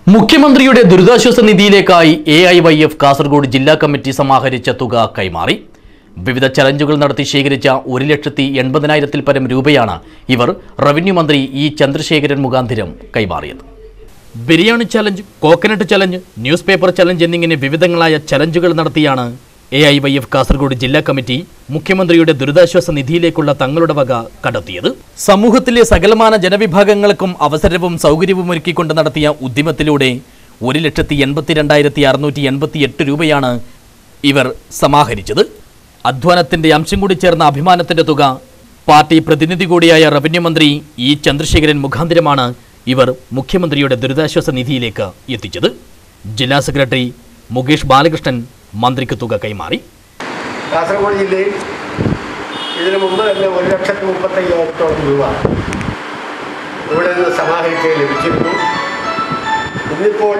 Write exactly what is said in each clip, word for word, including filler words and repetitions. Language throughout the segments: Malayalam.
മുഖ്യമന്ത്രിയുടെ ദുരിതാശ്വാസ നിധിയിലേക്കായി A I Y F Kasaragod ജില്ലാ കമ്മിറ്റി സമാഹരിച്ച തുക കൈമാറി. വിവിധ ചലഞ്ചുകൾ നടത്തി ശേഖരിച്ച ഒരു ലക്ഷത്തി എൺപതിനായിരത്തിൽ പരം രൂപയാണ് ഇവർ റവന്യൂ മന്ത്രി ഇ ചന്ദ്രശേഖരൻ മുഖാന്തിരം കൈമാറിയത്. Biryani challenge, coconut challenge, news paper challenge എന്നിങ്ങനെ വിവിധങ്ങളായ ചലഞ്ചുകൾ നടത്തിയാണ് A I Y F Kasaragod ജില്ലാ കമ്മിറ്റി മുഖ്യമന്ത്രിയുടെ ദുരിതാശ്വാസ നിധിയിലേക്കുള്ള തങ്ങളുടെ വക കണ്ടെത്തിയത്. സമൂഹത്തിലെ സകലമാന ജനവിഭാഗങ്ങൾക്കും അവസരവും സൗകര്യവും ഒരുക്കിക്കൊണ്ട് നടത്തിയ ഉദ്യമത്തിലൂടെ ഒരു ലക്ഷത്തി എൺപത്തിരണ്ടായിരത്തി അറുന്നൂറ്റി എൺപത്തി എട്ട് രൂപയാണ് ഇവർ സമാഹരിച്ചത്. അധ്വാനത്തിന്റെ അംശം കൂടി ചേർന്ന അഭിമാനത്തിന്റെ തുക പാർട്ടി പ്രതിനിധി കൂടിയായ റവന്യൂ മന്ത്രി ഇ ചന്ദ്രശേഖരൻ മുഖാന്തിരമാണ് ഇവർ മുഖ്യമന്ത്രിയുടെ ദുരിതാശ്വാസ നിധിയിലേക്ക് എത്തിച്ചത്. ജില്ലാ സെക്രട്ടറി മുകേഷ് ബാലകൃഷ്ണൻ മന്ത്രിക്ക് തുക കൈമാറി. കാസർഗോഡ് ജില്ലയിൽ ഇതിനു മുമ്പ് തന്നെ ഒരു ലക്ഷത്തി മുപ്പത്തി അയ്യായിരത്തോളം രൂപ ഇവിടെ നിന്ന് സമാഹരിച്ച് ലഭിച്ചിരുന്നു. ഇന്നിപ്പോൾ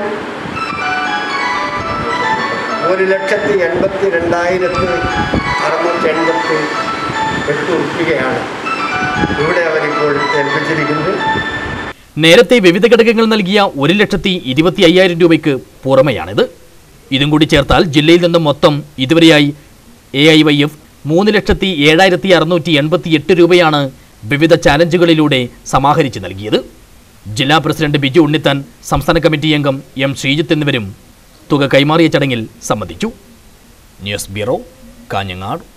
ഒരു ലക്ഷത്തി എൺപത്തി രണ്ടായിരത്തി അറുന്നൂറ്റി എൺപത്തി എട്ട് രൂപയാണ് ഇവിടെ അവരിപ്പോൾ ഏൽപ്പിച്ചിരിക്കുന്നത്. നേരത്തെ വിവിധ ഘടകങ്ങൾ നൽകിയ ഒരു ലക്ഷത്തി ഇരുപത്തി അയ്യായിരം രൂപയ്ക്ക് പുറമെയാണിത്. ഇതും കൂടി ചേർത്താൽ ജില്ലയിൽ നിന്നും മൊത്തം ഇതുവരെയായി എ ഐ വൈ എഫ് മൂന്ന് ലക്ഷത്തി ഏഴായിരത്തി അറുന്നൂറ്റി എൺപത്തി എട്ട് രൂപയാണ് വിവിധ ചാലഞ്ചുകളിലൂടെ സമാഹരിച്ച് നൽകിയത്. ജില്ലാ പ്രസിഡന്റ് ബിജു ഉണ്ണിത്താൻ, സംസ്ഥാന കമ്മിറ്റി അംഗം എം ശ്രീജിത്ത് എന്നിവരും തുക കൈമാറിയ ചടങ്ങിൽ സംബന്ധിച്ചു. News bureau, Kanhangad.